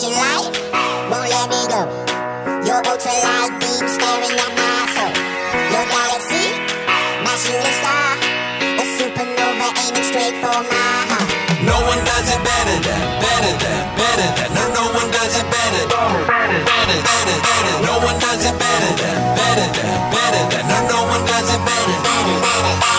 flashing light won't let me go. Your ultralight beam staring at my soul. Your galaxy, my shooting star, a supernova aiming straight for my heart. No one does it better than, better than, better than. No, no one does it better than, better, better, better, better. No one does it better than, better than, better than. No, no one does it better, better, better.